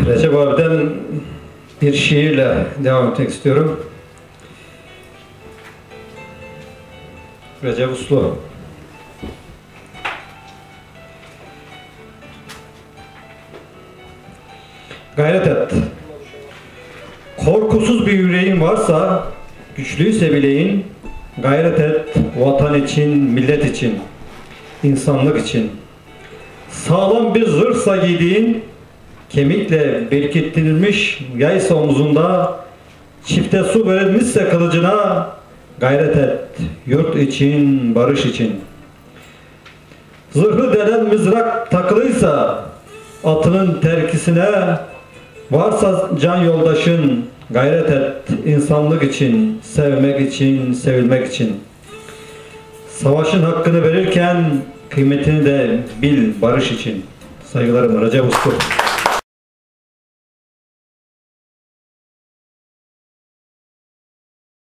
Recep abiden bir şiirle devam etmek istiyorum. Recep Uslu. Gayret et. Korkusuz bir yüreğin varsa, güçlüyse bileğin, gayret et vatan için, millet için, insanlık için. Sağlam bir zırhsa giydiğin, kemikle berkittirilmiş yaysa omzunda, çifte su verilmişse kılıcına, gayret et yurt için, barış için. Zırhlı delen mızrak takılıysa atının terkisine, varsa can yoldaşın, gayret et insanlık için, sevmek için, sevilmek için. Savaşın hakkını verirken kıymetini de bil barış için. Saygılarım, Recep Uslu.